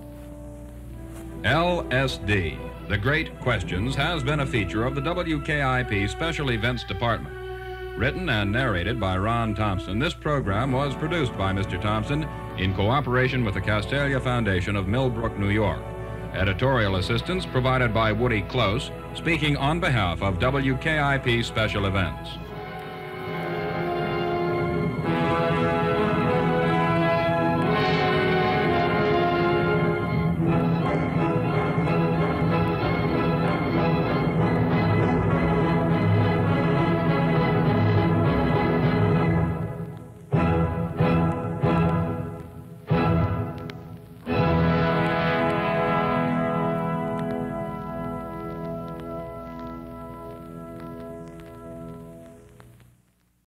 L S D, The Great Questions, has been a feature of the W K I P Special Events Department. Written and narrated by Ron Thompson, this program was produced by Mister Thompson in cooperation with the Castalia Foundation of Millbrook, New York. Editorial assistance provided by Woody Close, speaking on behalf of W K I P Special Events.